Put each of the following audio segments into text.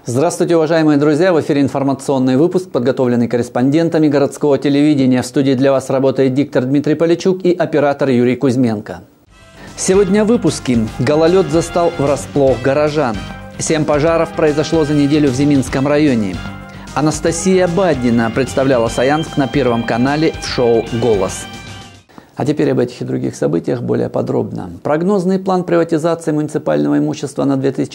Здравствуйте, уважаемые друзья! В эфире информационный выпуск, подготовленный корреспондентами городского телевидения. В студии для вас работает диктор Дмитрий Поличук и оператор Юрий Кузьменко. Сегодня в выпуске. Гололед застал врасплох горожан. 7 пожаров произошло за неделю в Зиминском районе. Анастасия Баддина представляла Саянск на Первом канале в шоу «Голос». А теперь об этих и других событиях более подробно. Прогнозный план приватизации муниципального имущества на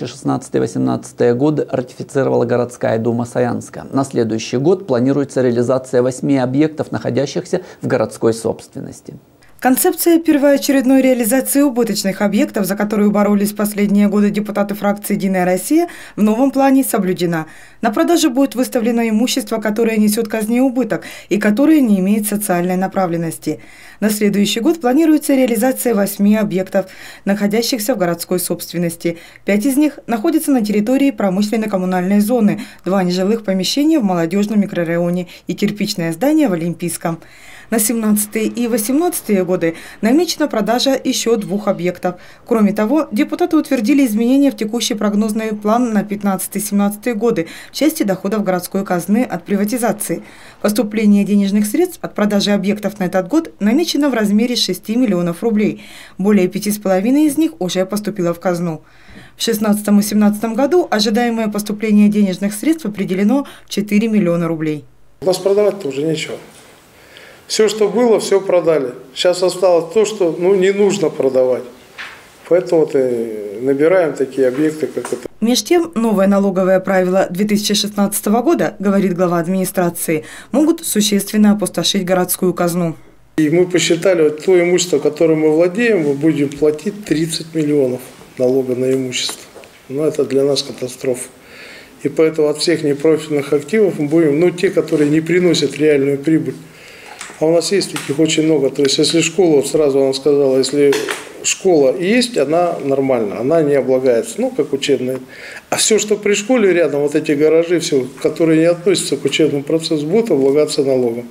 2016-2018 годы ратифицировала городская дума Саянска. На следующий год планируется реализация 8 объектов, находящихся в городской собственности. Концепция первоочередной реализации убыточных объектов, за которую боролись последние годы депутаты фракции «Единая Россия», в новом плане соблюдена. На продажу будет выставлено имущество, которое несет казне убыток и которое не имеет социальной направленности. На следующий год планируется реализация 8 объектов, находящихся в городской собственности. 5 из них находятся на территории промышленно-коммунальной зоны, 2 нежилых помещения в молодежном микрорайоне и кирпичное здание в Олимпийском. На 17 и 18 годы намечена продажа еще 2 объектов. Кроме того, депутаты утвердили изменения в текущий прогнозный план на 15-17 годы в части доходов городской казны от приватизации. Поступление денежных средств от продажи объектов на этот год намечено в размере 6 миллионов рублей. Более 5,5 из них уже поступило в казну. В 2016 и 2017 году ожидаемое поступление денежных средств определено в 4 миллиона рублей. У нас продавать-то уже нечего. Все, что было, все продали. Сейчас осталось то, что не нужно продавать. Поэтому набираем такие объекты, как это. Меж тем, новые налоговые правила 2016 года, говорит глава администрации, могут существенно опустошить городскую казну. И мы посчитали, вот то имущество, которым мы владеем, мы будем платить 30 миллионов налога на имущество. Это для нас катастрофа. И поэтому от всех непрофильных активов мы будем, те, которые не приносят реальную прибыль. А у нас есть таких очень много. То есть, если школа, сразу она сказала, если школа есть, она нормальна, она не облагается, как учебная. А все, что при школе рядом, вот эти гаражи, все, которые не относятся к учебному процессу, будут облагаться налогом.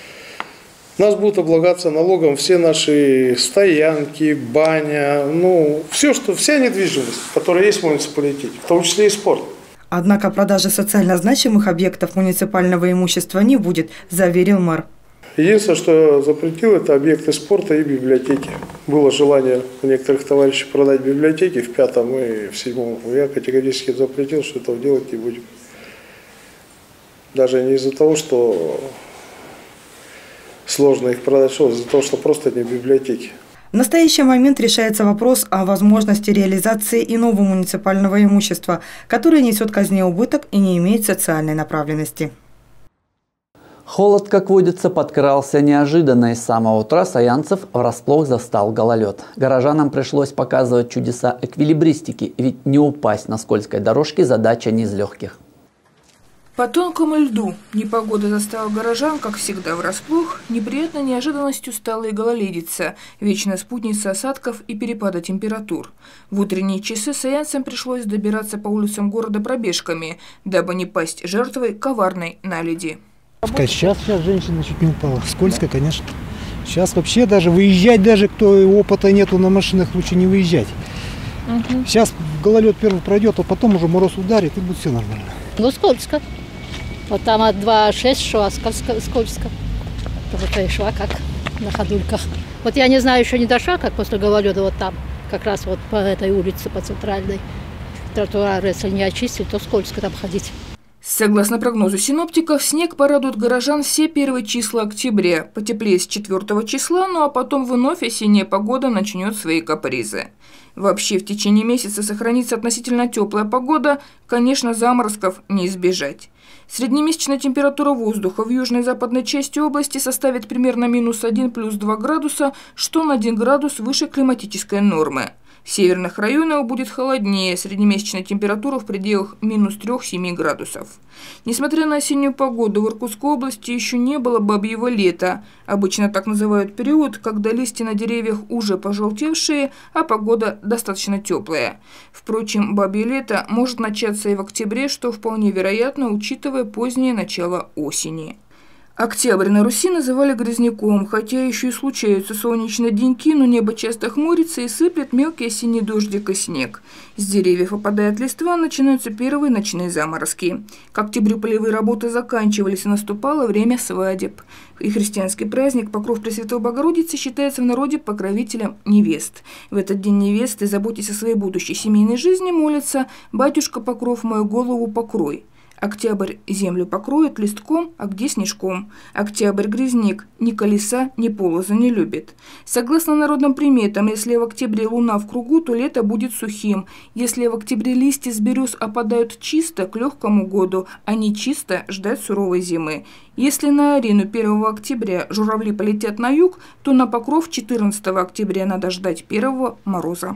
У нас будут облагаться налогом все наши стоянки, баня, вся недвижимость, которая есть в муниципалитете, в том числе и спорт. Однако продажи социально значимых объектов муниципального имущества не будет, заверил мэр. Единственное, что запретил, это объекты спорта и библиотеки. Было желание у некоторых товарищей продать библиотеки в 5-м и в 7-м. Я категорически запретил, что этого делать не будем. Даже не из-за того, что сложно их продать, а из-за того, что просто не библиотеки. В настоящий момент решается вопрос о возможности реализации иного муниципального имущества, которое несет казне убыток и не имеет социальной направленности. Холод, как водится, подкрался неожиданно, и с самого утра саянцев врасплох застал гололед. Горожанам пришлось показывать чудеса эквилибристики, ведь не упасть на скользкой дорожке задача не из легких. По тонкому льду непогода застала горожан, как всегда, врасплох. Неприятной неожиданностью стала и гололедица, вечная спутница осадков и перепада температур. В утренние часы саянцам пришлось добираться по улицам города пробежками, дабы не пасть жертвой коварной наледи. Сейчас женщина чуть не упала. Скользко, конечно. Сейчас вообще даже выезжать, даже кто опыта нету на машинах, лучше не выезжать. Сейчас гололед первый пройдет, а потом уже мороз ударит и будет все нормально. Скользко. Вот там от 2,6 шла, скользко. Вот я шла как на ходульках. Вот я не знаю, еще не дошла, как после гололеда вот там, как раз вот по этой улице, по центральной. Тротуар, если не очистить, то скользко там ходить. Согласно прогнозу синоптиков, снег порадует горожан все первые числа октября. Потеплее с 4 числа, а потом вновь осенняя погода начнет свои капризы. Вообще в течение месяца сохранится относительно теплая погода, конечно, заморозков не избежать. Среднемесячная температура воздуха в южной и западной части области составит примерно -1 плюс 2 градуса, что на 1 градус выше климатической нормы. В северных районах будет холоднее, среднемесячная температура в пределах -3-7 градусов. Несмотря на осеннюю погоду, в Иркутской области еще не было бабьего лета. Обычно так называют период, когда листья на деревьях уже пожелтевшие, а погода достаточно теплая. Впрочем, бабье лето может начаться и в октябре, что вполне вероятно, учитывая позднее начало осени. Октябрь на Руси называли грязняком, хотя еще и случаются солнечные деньки, но небо часто хмурится и сыплет мелкий осенний дождик и снег. С деревьев опадает листва, начинаются первые ночные заморозки. К октябрю полевые работы заканчивались, и наступало время свадеб. И христианский праздник Покров Пресвятой Богородицы считается в народе покровителем невест. В этот день невесты, заботясь о своей будущей семейной жизни, молятся «Батюшка Покров, мою голову покрой». Октябрь землю покроет листком, а где снежком. Октябрь грязник, ни колеса, ни полоза не любит. Согласно народным приметам, если в октябре луна в кругу, то лето будет сухим. Если в октябре листья с берез опадают чисто, к легкому году, а не чисто, ждать суровой зимы. Если на Арину 1 октября журавли полетят на юг, то на Покров 14 октября надо ждать первого мороза.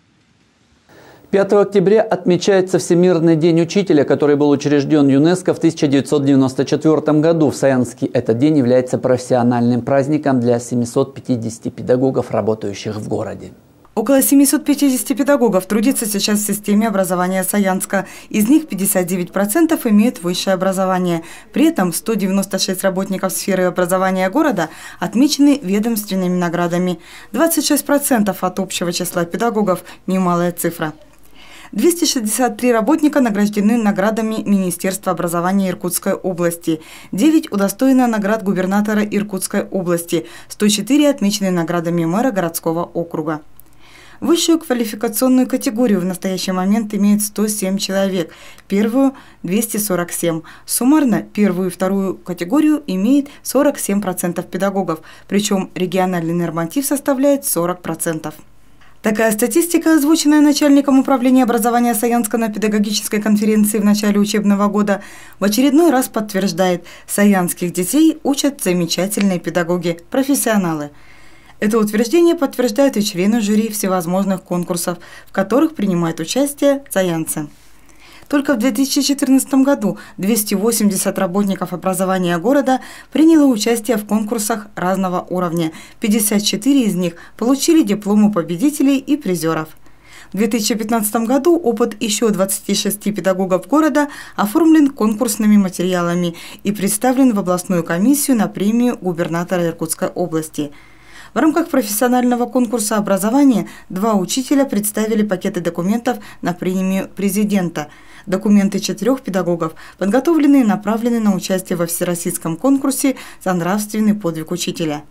5 октября отмечается Всемирный день учителя, который был учрежден ЮНЕСКО в 1994 году. В Саянске этот день является профессиональным праздником для 750 педагогов, работающих в городе. Около 750 педагогов трудится сейчас в системе образования Саянска. Из них 59% имеют высшее образование. При этом 196 работников сферы образования города отмечены ведомственными наградами. 26% от общего числа педагогов – немалая цифра. 263 работника награждены наградами Министерства образования Иркутской области, 9 удостоено наград губернатора Иркутской области, 104 отмечены наградами мэра городского округа. Высшую квалификационную категорию в настоящий момент имеет 107 человек, первую – 247. Суммарно первую и вторую категорию имеет 47% педагогов, причем региональный норматив составляет 40%. Такая статистика, озвученная начальником управления образования Саянска на педагогической конференции в начале учебного года, в очередной раз подтверждает, саянских детей учат замечательные педагоги, профессионалы. Это утверждение подтверждают и члены жюри всевозможных конкурсов, в которых принимают участие саянцы. Только в 2014 году 280 работников образования города приняло участие в конкурсах разного уровня. 54 из них получили дипломы победителей и призеров. В 2015 году опыт еще 26 педагогов города оформлен конкурсными материалами и представлен в областную комиссию на премию губернатора Иркутской области. В рамках профессионального конкурса образования 2 учителя представили пакеты документов на премию президента. Документы 4 педагогов подготовлены и направлены на участие во всероссийском конкурсе за нравственный подвиг учителя.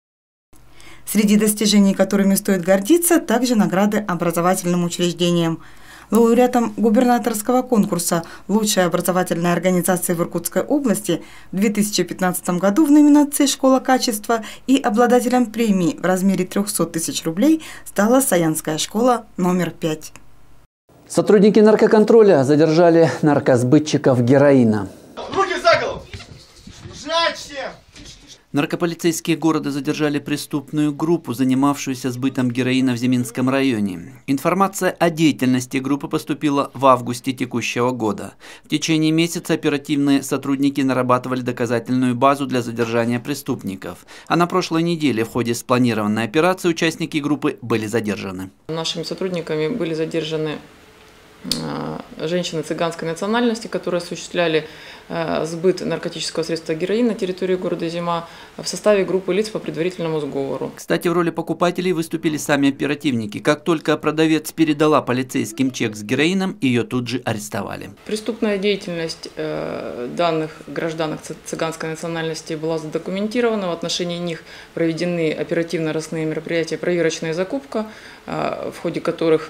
Среди достижений, которыми стоит гордиться, также награды образовательным учреждениям. Лауреатом губернаторского конкурса «Лучшая образовательная организация в Иркутской области» в 2015 году в номинации «Школа качества» и обладателем премии в размере 300 тысяч рублей стала Саянская школа номер 5. Сотрудники наркоконтроля задержали наркосбытчиков героина. Руки за голову! Лежать все! Наркополицейские города задержали преступную группу, занимавшуюся сбытом героина в Зиминском районе. Информация о деятельности группы поступила в августе текущего года. В течение месяца оперативные сотрудники нарабатывали доказательную базу для задержания преступников. А на прошлой неделе в ходе спланированной операции участники группы были задержаны. Нашими сотрудниками были задержаны женщины цыганской национальности, которые осуществляли сбыт наркотического средства героин на территории города Зима в составе группы лиц по предварительному сговору. Кстати, в роли покупателей выступили сами оперативники. Как только продавец передала полицейским чек с героином, ее тут же арестовали. Преступная деятельность данных граждан цыганской национальности была задокументирована. В отношении них проведены оперативно-розыскные мероприятия, проверочная закупка, в ходе которых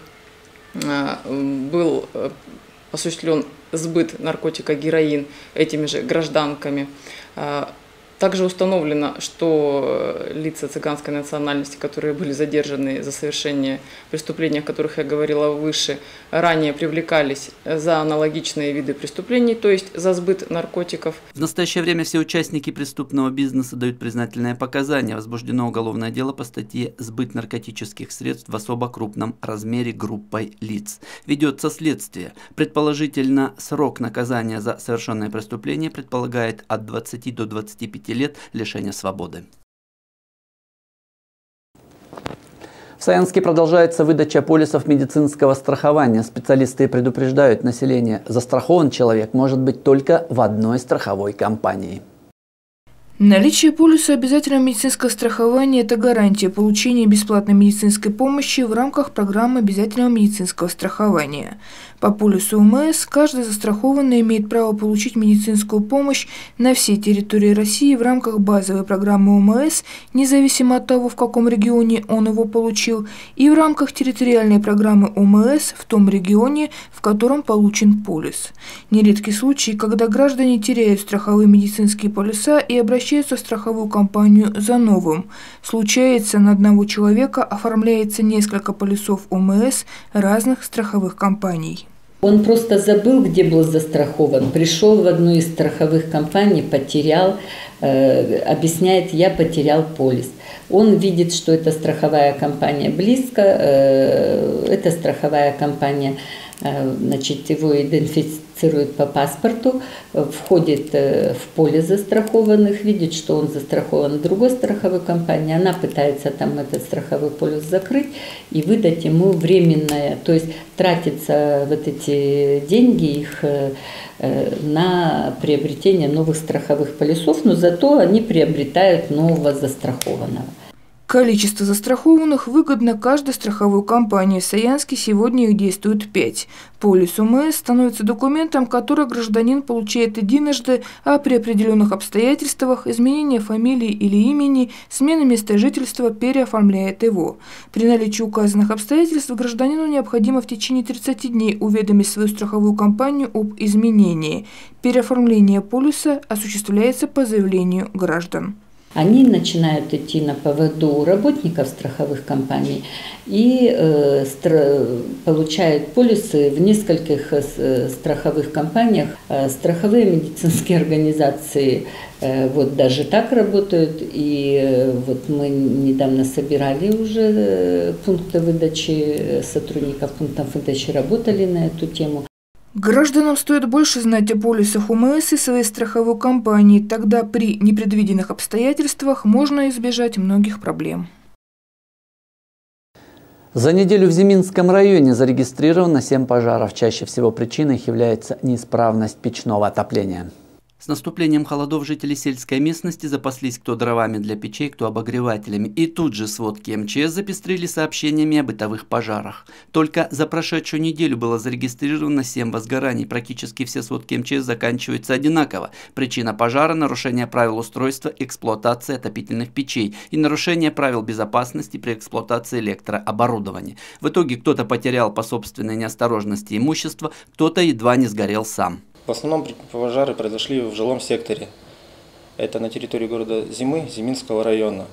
был осуществлен сбыт наркотика героин этими же гражданками. Также установлено, что лица цыганской национальности, которые были задержаны за совершение преступлений, о которых я говорила выше, ранее привлекались за аналогичные виды преступлений, то есть за сбыт наркотиков. В настоящее время все участники преступного бизнеса дают признательные показания. Возбуждено уголовное дело по статье «Сбыт наркотических средств в особо крупном размере группой лиц». Ведется следствие. Предположительно, срок наказания за совершенное преступление предполагает от 20 до 25 лет лишения свободы. В Саянске продолжается выдача полисов медицинского страхования. Специалисты предупреждают население, застрахован человек может быть только в одной страховой компании. Наличие полиса обязательного медицинского страхования – это гарантия получения бесплатной медицинской помощи в рамках программы обязательного медицинского страхования. По полису ОМС каждый застрахованный имеет право получить медицинскую помощь на всей территории России в рамках базовой программы ОМС, независимо от того, в каком регионе он его получил, и в рамках территориальной программы ОМС в том регионе, в котором получен полис. Нередки случаи, когда граждане теряют страховые медицинские полиса и обращаются в страховую компанию за новым. Случается, на одного человека оформляется несколько полисов ОМС разных страховых компаний. Он просто забыл, где был застрахован. Пришел в одну из страховых компаний, потерял, объясняет, я потерял полис. Он видит, что эта страховая компания близко, эта страховая компания, значит, его идентифицирует по паспорту, входит в поле застрахованных, видит, что он застрахован в другой страховой компании, она пытается там этот страховой полис закрыть и выдать ему временное, то есть тратятся вот эти деньги их на приобретение новых страховых полисов, но зато они приобретают нового застрахованного. Количество застрахованных выгодно каждой страховой компании. В Саянске сегодня их действует 5. Полис ОМС становится документом, который гражданин получает единожды, а при определенных обстоятельствах изменение фамилии или имени, смена места жительства переоформляет его. При наличии указанных обстоятельств гражданину необходимо в течение 30 дней уведомить свою страховую компанию об изменении. Переоформление полиса осуществляется по заявлению граждан. Они начинают идти на поводу у работников страховых компаний и получают полисы в нескольких страховых компаниях. Страховые медицинские организации вот даже так работают. И вот мы недавно собирали уже пункты выдачи, сотрудников пунктов выдачи работали на эту тему. Гражданам стоит больше знать о полисах ОМС и своей страховой компании, тогда при непредвиденных обстоятельствах можно избежать многих проблем. За неделю в Зиминском районе зарегистрировано 7 пожаров. Чаще всего причиной их является неисправность печного отопления. С наступлением холодов жители сельской местности запаслись кто дровами для печей, кто обогревателями. И тут же сводки МЧС запестрили сообщениями о бытовых пожарах. Только за прошедшую неделю было зарегистрировано 7 возгораний. Практически все сводки МЧС заканчиваются одинаково. Причина пожара – нарушение правил устройства эксплуатации отопительных печей и нарушение правил безопасности при эксплуатации электрооборудования. В итоге кто-то потерял по собственной неосторожности имущество, кто-то едва не сгорел сам. В основном пожары произошли в жилом секторе. Это на территории города Зимы, Зиминского района.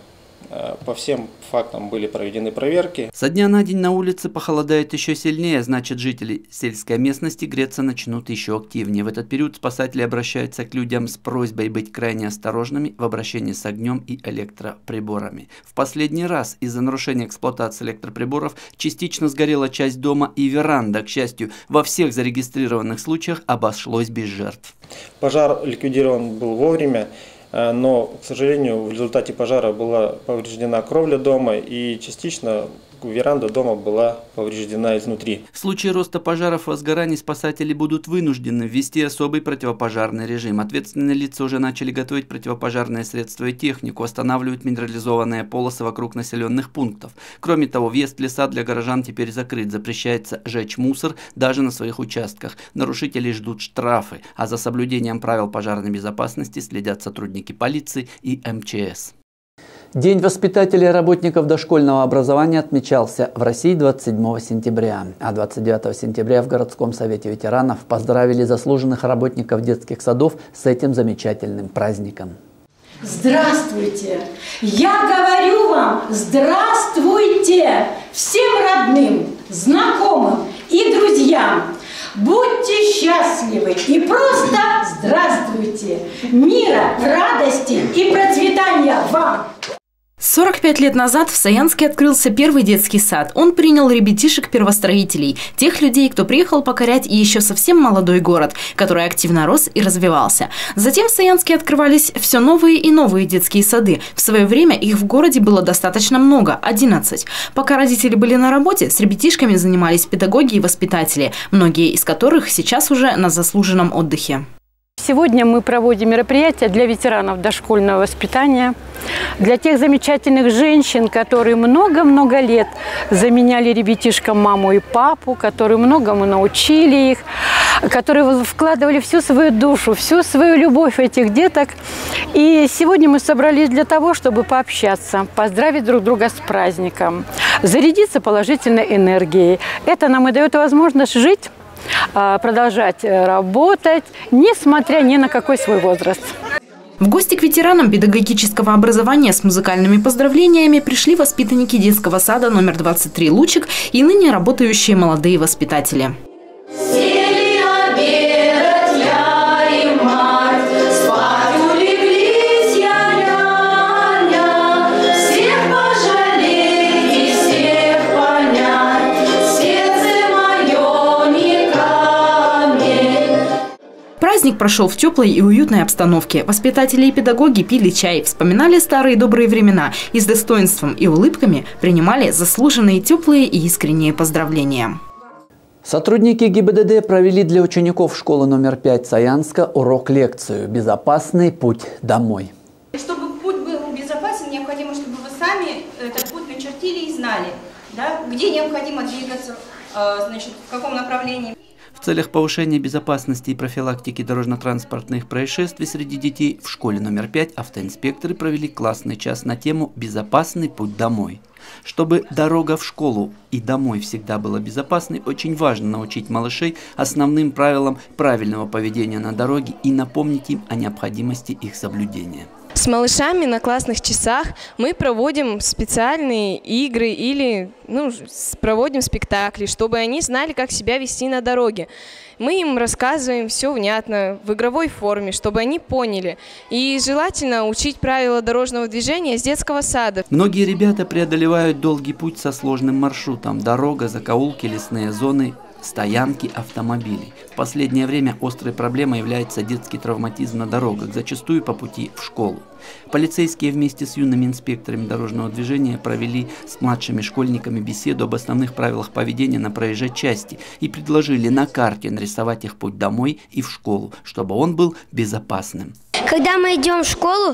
По всем фактам были проведены проверки. Со дня на день на улице похолодает еще сильнее, значит, жители сельской местности греться начнут еще активнее. В этот период спасатели обращаются к людям с просьбой быть крайне осторожными в обращении с огнем и электроприборами. В последний раз из-за нарушения эксплуатации электроприборов частично сгорела часть дома и веранда. К счастью, во всех зарегистрированных случаях обошлось без жертв. Пожар ликвидирован был вовремя. Но, к сожалению, в результате пожара была повреждена кровля дома и частично веранда дома была повреждена изнутри. В случае роста пожаров и возгораний спасатели будут вынуждены ввести особый противопожарный режим. Ответственные лица уже начали готовить противопожарные средства и технику, останавливают минерализованные полосы вокруг населенных пунктов. Кроме того, въезд в леса для горожан теперь закрыт. Запрещается жечь мусор даже на своих участках. Нарушителей ждут штрафы, а за соблюдением правил пожарной безопасности следят сотрудники полиции и МЧС. День воспитателей и работников дошкольного образования отмечался в России 27 сентября, а 29 сентября в городском совете ветеранов поздравили заслуженных работников детских садов с этим замечательным праздником. Здравствуйте! Я говорю вам, здравствуйте всем родным, знакомым и друзьям! Будьте счастливы и просто здравствуйте! Мира, радости и процветания вам! 45 лет назад в Саянске открылся первый детский сад. Он принял ребятишек-первостроителей, тех людей, кто приехал покорять и еще совсем молодой город, который активно рос и развивался. Затем в Саянске открывались все новые и новые детские сады. В свое время их в городе было достаточно много – 11. Пока родители были на работе, с ребятишками занимались педагоги и воспитатели, многие из которых сейчас уже на заслуженном отдыхе. Сегодня мы проводим мероприятие для ветеранов дошкольного воспитания, для тех замечательных женщин, которые много-много лет заменяли ребятишкам маму и папу, которые многому научили их, которые вкладывали всю свою душу, всю свою любовь в этих деток. И сегодня мы собрались для того, чтобы пообщаться, поздравить друг друга с праздником, зарядиться положительной энергией. Это нам и дает возможность жить, продолжать работать, несмотря ни на какой свой возраст. В гости к ветеранам педагогического образования с музыкальными поздравлениями пришли воспитанники детского сада номер 23 «Лучик» и ныне работающие молодые воспитатели. Праздник прошел в теплой и уютной обстановке. Воспитатели и педагоги пили чай, вспоминали старые добрые времена и с достоинством и улыбками принимали заслуженные теплые и искренние поздравления. Сотрудники ГИБДД провели для учеников школы номер 5 Саянска урок-лекцию «Безопасный путь домой». Чтобы путь был безопасен, необходимо, чтобы вы сами этот путь начертили и знали, да, где необходимо двигаться, значит, в каком направлении. В целях повышения безопасности и профилактики дорожно-транспортных происшествий среди детей в школе номер 5 автоинспекторы провели классный час на тему «Безопасный путь домой». Чтобы дорога в школу и домой всегда была безопасной, очень важно научить малышей основным правилам правильного поведения на дороге и напомнить им о необходимости их соблюдения. С малышами на классных часах мы проводим специальные игры или проводим спектакли, чтобы они знали, как себя вести на дороге. Мы им рассказываем все внятно, в игровой форме, чтобы они поняли. И желательно учить правила дорожного движения с детского сада. Многие ребята преодолевают долгий путь со сложным маршрутом. Дорога, закоулки, лесные зоны, стоянки автомобилей. В последнее время острой проблемой является детский травматизм на дорогах, зачастую по пути в школу. Полицейские вместе с юными инспекторами дорожного движения провели с младшими школьниками беседу об основных правилах поведения на проезжей части и предложили на карте нарисовать их путь домой и в школу, чтобы он был безопасным. Когда мы идем в школу,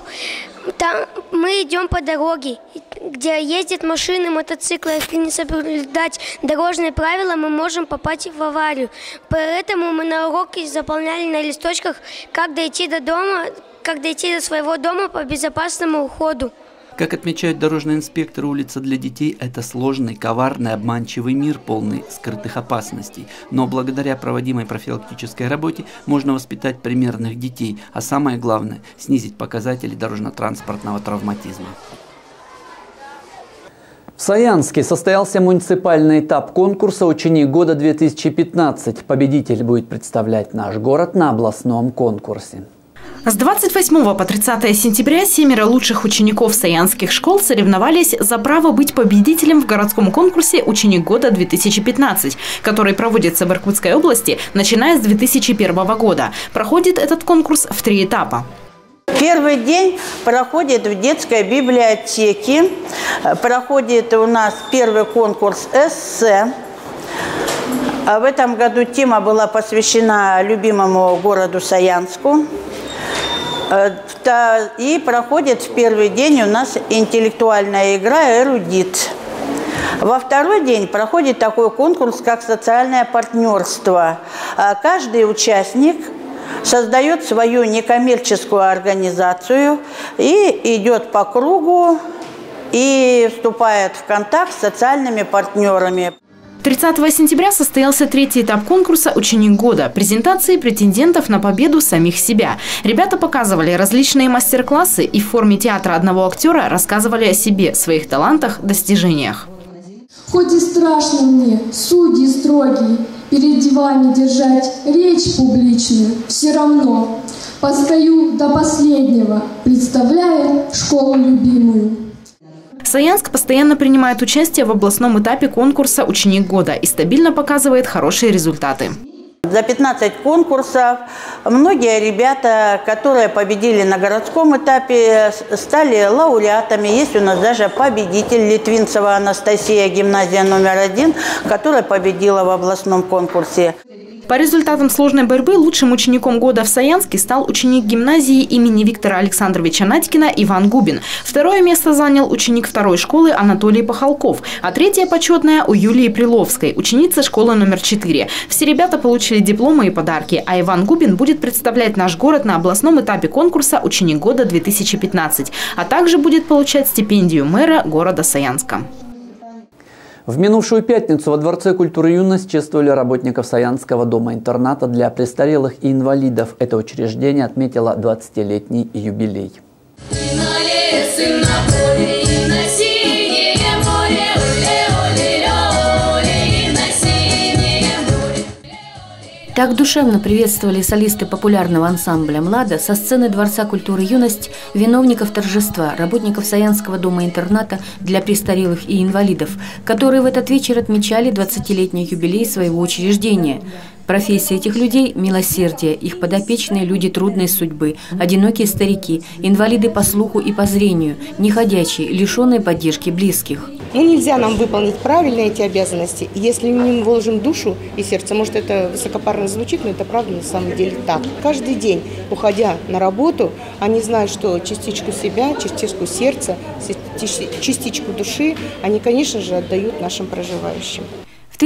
мы идем по дороге, где ездят машины, мотоциклы. Если не соблюдать дорожные правила, мы можем попасть в аварию. Поэтому мы на уроке заполняли на листочках, как дойти до дома, как дойти до своего дома по безопасному уходу. Как отмечают дорожные инспекторы, улица для детей – это сложный, коварный, обманчивый мир, полный скрытых опасностей. Но благодаря проводимой профилактической работе можно воспитать примерных детей, а самое главное – снизить показатели дорожно-транспортного травматизма. В Саянске состоялся муниципальный этап конкурса «Ученик года 2015». Победитель будет представлять наш город на областном конкурсе. С 28 по 30 сентября 7 лучших учеников саянских школ соревновались за право быть победителем в городском конкурсе «Ученик года 2015», который проводится в Иркутской области, начиная с 2001 года. Проходит этот конкурс в 3 этапа. Первый день проходит в детской библиотеке. Проходит у нас первый конкурс эссе. В этом году тема была посвящена любимому городу Саянску. И проходит в первый день у нас интеллектуальная игра «Эрудит». Во второй день проходит такой конкурс, как «Социальное партнерство». Каждый участник создает свою некоммерческую организацию и идет по кругу и вступает в контакт с социальными партнерами. 30 сентября состоялся 3-й этап конкурса «Ученик года» – презентации претендентов на победу самих себя. Ребята показывали различные мастер-классы и в форме театра одного актера рассказывали о себе, своих талантах, достижениях. Хоть и страшно мне, судьи строгие, перед вами держать речь публичную, все равно постою до последнего, представляя школу любимую. Саянск постоянно принимает участие в областном этапе конкурса «Ученик года» и стабильно показывает хорошие результаты. За 15 конкурсов многие ребята, которые победили на городском этапе, стали лауреатами. Есть у нас даже победитель Литвинцева Анастасия, гимназия номер 1, которая победила в областном конкурсе. По результатам сложной борьбы лучшим учеником года в Саянске стал ученик гимназии имени Виктора Александровича Надькина Иван Губин. Второе место занял ученик второй школы Анатолий Пахалков, а третье почетное у Юлии Приловской, ученицы школы номер 4. Все ребята получили дипломы и подарки, а Иван Губин будет представлять наш город на областном этапе конкурса «Ученик года 2015», а также будет получать стипендию мэра города Саянска. В минувшую пятницу во Дворце культуры и юности чествовали работников Саянского дома-интерната для престарелых и инвалидов. Это учреждение отметило 20-летний юбилей. Так душевно приветствовали солисты популярного ансамбля «Млада» со сцены Дворца культуры и юности виновников торжества, работников Саянского дома-интерната для престарелых и инвалидов, которые в этот вечер отмечали 20-летний юбилей своего учреждения. Профессия этих людей – милосердие, их подопечные – люди трудной судьбы, одинокие старики, инвалиды по слуху и по зрению, неходячие, лишенные поддержки близких. Нельзя нам выполнить правильно эти обязанности, если не вложим душу и сердце. Может, это высокопарно звучит, но это правда на самом деле так. Каждый день, уходя на работу, они знают, что частичку себя, частичку сердца, частичку души они, конечно же, отдают нашим проживающим. В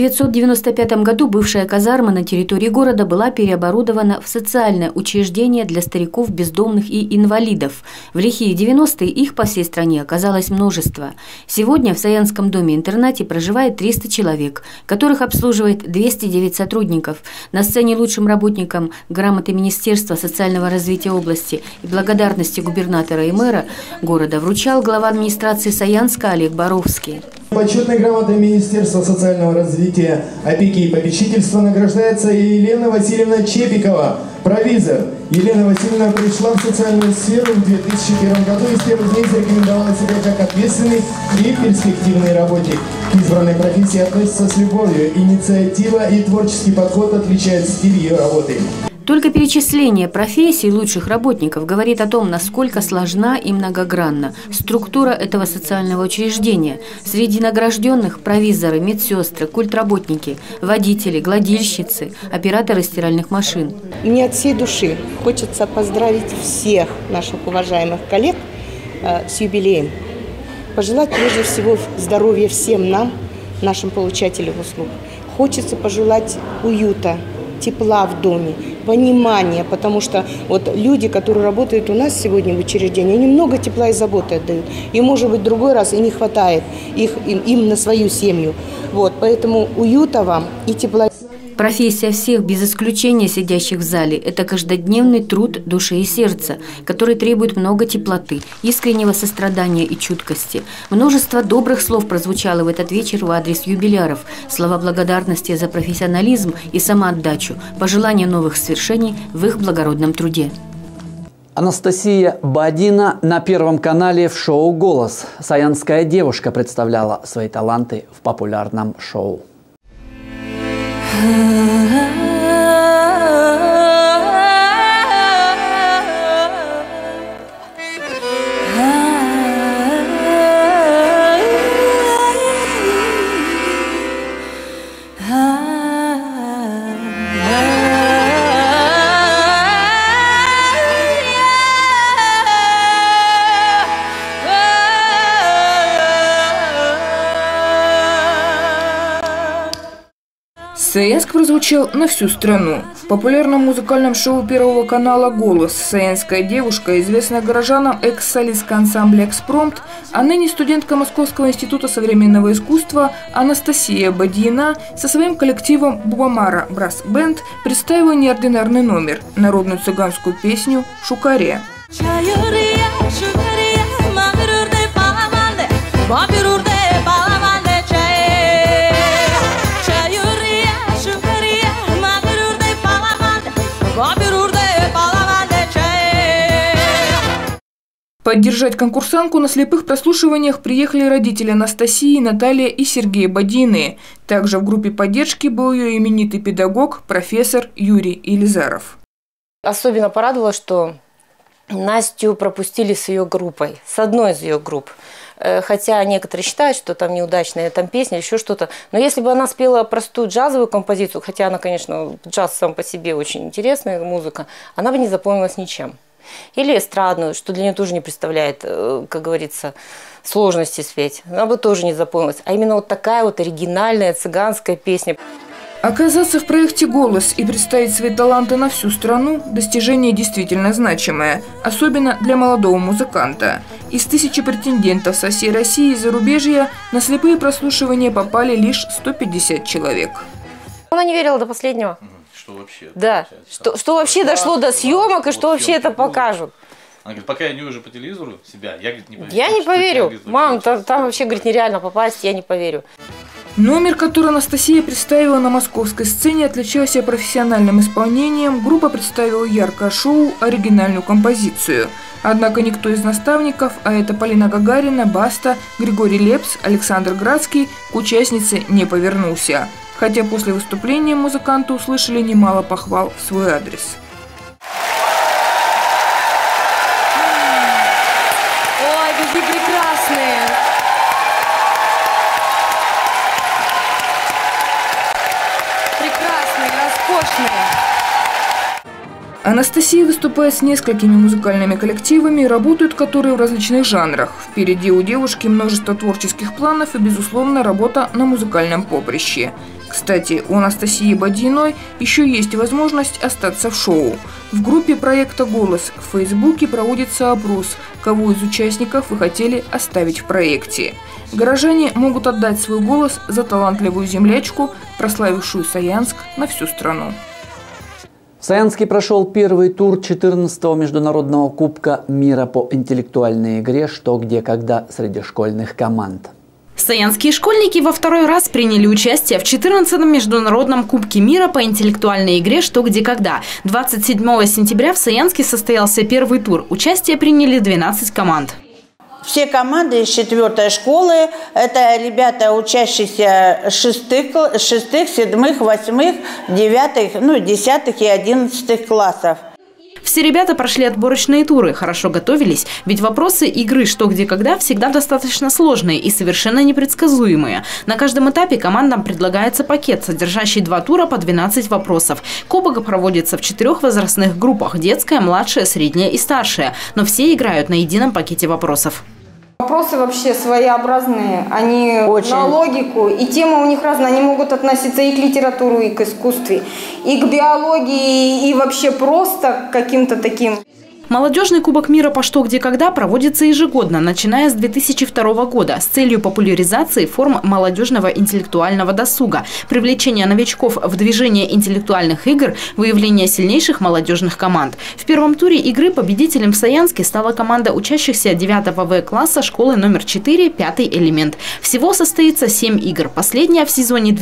1995 году бывшая казарма на территории города была переоборудована в социальное учреждение для стариков, бездомных и инвалидов. В лихие 90-е их по всей стране оказалось множество. Сегодня в Саянском доме-интернате проживает 300 человек, которых обслуживает 209 сотрудников. На сцене лучшим работникам грамоты Министерства социального развития области и благодарности губернатора и мэра города вручал глава администрации Саянска Олег Боровский. Почетной грамотой Министерства социального развития, опеки и попечительства награждается Елена Васильевна Чепикова, провизор. Елена Васильевна пришла в социальную сферу в 2001 году и с первых дней зарекомендовала себя как ответственный и перспективный работник. К избранной профессии относится с любовью. Инициатива и творческий подход отличают стиль ее работы. Только перечисление профессий лучших работников говорит о том, насколько сложна и многогранна структура этого социального учреждения. Среди награжденных провизоры, медсестры, культработники, водители, гладильщицы, операторы стиральных машин. Мне от всей души хочется поздравить всех наших уважаемых коллег с юбилеем. Пожелать прежде всего здоровья всем нам, нашим получателям услуг. Хочется пожелать уюта, тепла в доме, понимания, потому что вот люди, которые работают у нас сегодня в учреждении, они много тепла и заботы отдают. И, может быть, в другой раз и не хватает им на свою семью. Вот, поэтому уюта вам и тепла. Профессия всех, без исключения сидящих в зале, это каждодневный труд души и сердца, который требует много теплоты, искреннего сострадания и чуткости. Множество добрых слов прозвучало в этот вечер в адрес юбиляров. Слова благодарности за профессионализм и самоотдачу, пожелания новых свершений в их благородном труде. Анастасия Бадина на Первом канале в шоу «Голос». Саянская девушка представляла свои таланты в популярном шоу. Саянск прозвучал на всю страну. В популярном музыкальном шоу Первого канала «Голос» саянская девушка, известная горожанам экс-солистка ансамбля «Экспромт», а ныне студентка Московского института современного искусства Анастасия Бадина со своим коллективом «Бубамара Брас Бенд» представила неординарный номер – народную цыганскую песню «Шукаре». Поддержать конкурсантку на слепых прослушиваниях приехали родители Анастасии, Наталья и Сергей Бадины. Также в группе поддержки был ее именитый педагог, профессор Юрий Елизаров. Особенно порадовало, что Настю пропустили с ее группой, с одной из ее групп. хотя некоторые считают, что там неудачная там песня, еще что-то. Но если бы она спела простую джазовую композицию, хотя она, конечно, джаз сам по себе очень интересная музыка, она бы не запомнилась ничем. Или эстрадную, что для нее тоже не представляет, как говорится, сложности спеть. Она бы тоже не запомнилась. А именно вот такая вот оригинальная цыганская песня. Оказаться в проекте «Голос» и представить свои таланты на всю страну – достижение действительно значимое, особенно для молодого музыканта. Из 1000 претендентов со всей России и зарубежья на слепые прослушивания попали лишь 150 человек. Она не верила до последнего. Что вообще? Да, что вообще дошло до съемок и что вообще это покажут. Она говорит, пока я не увижу по телевизору себя, я, говорит, не поверю. Я не поверю. Мам, там вообще, говорит, нереально попасть, я не поверю. Номер, который Анастасия представила на московской сцене, отличался профессиональным исполнением. Группа представила яркое шоу, оригинальную композицию. Однако никто из наставников, а это Полина Гагарина, Баста, Григорий Лепс, Александр Градский, к участнице не повернулся. Хотя после выступления музыканты услышали немало похвал в свой адрес. Ой, какие прекрасные! Анастасия выступает с несколькими музыкальными коллективами, работают которые в различных жанрах. Впереди у девушки множество творческих планов и, безусловно, работа на музыкальном поприще. Кстати, у Анастасии Бодиной еще есть возможность остаться в шоу. В группе проекта «Голос» в Фейсбуке проводится опрос, кого из участников вы хотели оставить в проекте. Горожане могут отдать свой голос за талантливую землячку, прославившую Саянск на всю страну. В Саянске прошел первый тур 14-го международного кубка мира по интеллектуальной игре «Что, где, когда» среди школьных команд. Саянские школьники во второй раз приняли участие в 14-м международном кубке мира по интеллектуальной игре «Что, где, когда». 27 сентября в Саянске состоялся первый тур. Участие приняли 12 команд. Все команды из 4-й школы – это ребята, учащиеся 6-х, 7-х, 8-х, 9-х, 10-х и 11-х классов. Все ребята прошли отборочные туры, хорошо готовились, ведь вопросы игры «Что, где, когда» всегда достаточно сложные и совершенно непредсказуемые. На каждом этапе командам предлагается пакет, содержащий 2 тура по 12 вопросов. Кубок проводится в 4 возрастных группах – детская, младшая, средняя и старшая, но все играют на едином пакете вопросов. Вопросы вообще своеобразные, они на логику, и темы у них разные, они могут относиться и к литературу, и к искусству, и к биологии, и вообще просто к каким-то таким. Молодежный кубок мира по «Что, где, когда» проводится ежегодно, начиная с 2002 года, с целью популяризации форм молодежного интеллектуального досуга, привлечения новичков в движение интеллектуальных игр, выявления сильнейших молодежных команд. В первом туре игры победителем в Саянске стала команда учащихся 9 В-класса школы номер 4 «Пятый элемент». Всего состоится 7 игр. Последняя в сезоне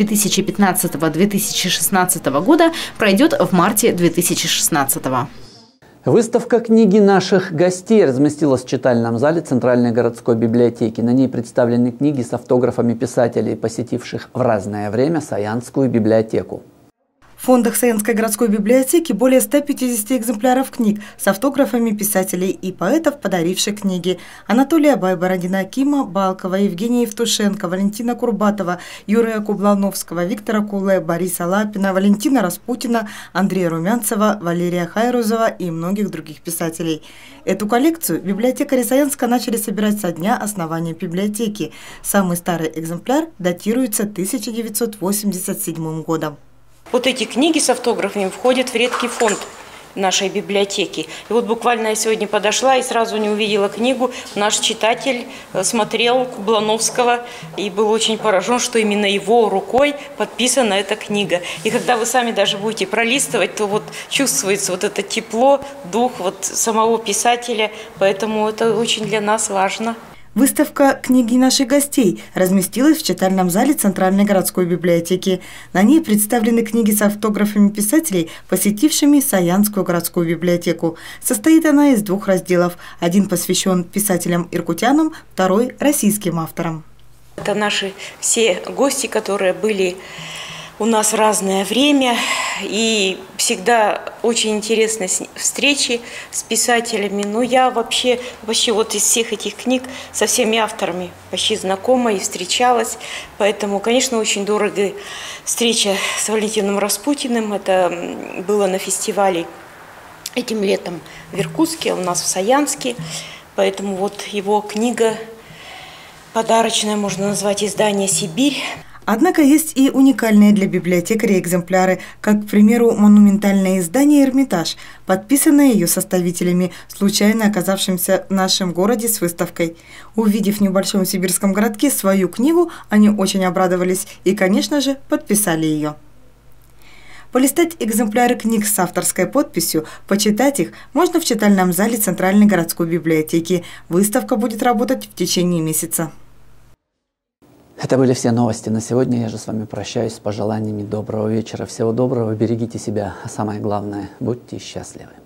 2015-2016 года пройдет в марте 2016. Выставка книги наших гостей разместилась в читальном зале Центральной городской библиотеки. На ней представлены книги с автографами писателей, посетивших в разное время Саянскую библиотеку. В фондах Саянской городской библиотеки более 150 экземпляров книг с автографами писателей и поэтов, подаривших книги. Анатолия Байбородина, Кима Балкова, Евгения Евтушенко, Валентина Курбатова, Юрия Кублановского, Виктора Куле, Бориса Лапина, Валентина Распутина, Андрея Румянцева, Валерия Хайрузова и многих других писателей. Эту коллекцию библиотекари Саянска начали собирать со дня основания библиотеки. Самый старый экземпляр датируется 1987 годом. Вот эти книги с автографами входят в редкий фонд нашей библиотеки. И вот буквально я сегодня подошла и сразу не увидела книгу. Наш читатель смотрел Кублановского и был очень поражен, что именно его рукой подписана эта книга. И когда вы сами даже будете пролистывать, то вот чувствуется вот это тепло, дух вот самого писателя. Поэтому это очень для нас важно. Выставка «Книги наших гостей» разместилась в читальном зале Центральной городской библиотеки. На ней представлены книги с автографами писателей, посетившими Саянскую городскую библиотеку. Состоит она из 2 разделов. Один посвящен писателям-иркутянам, второй – российским авторам. Это наши все гости, которые были у нас разное время, и всегда очень интересны встречи с писателями. Но я вообще вот из всех этих книг со всеми авторами почти знакома и встречалась. Поэтому, конечно, очень дорого встреча с Валентином Распутиным. Это было на фестивале этим летом в Иркутске, у нас в Саянске. Поэтому вот его книга подарочная, можно назвать, издание «Сибирь». Однако есть и уникальные для библиотекаря экземпляры, как, к примеру, монументальное издание «Эрмитаж», подписанное ее составителями, случайно оказавшимся в нашем городе с выставкой. Увидев в небольшом сибирском городке свою книгу, они очень обрадовались и, конечно же, подписали ее. Полистать экземпляры книг с авторской подписью, почитать их можно в читальном зале Центральной городской библиотеки. Выставка будет работать в течение месяца. Это были все новости на сегодня. Я же с вами прощаюсь с пожеланиями доброго вечера. Всего доброго, берегите себя, а самое главное, будьте счастливы.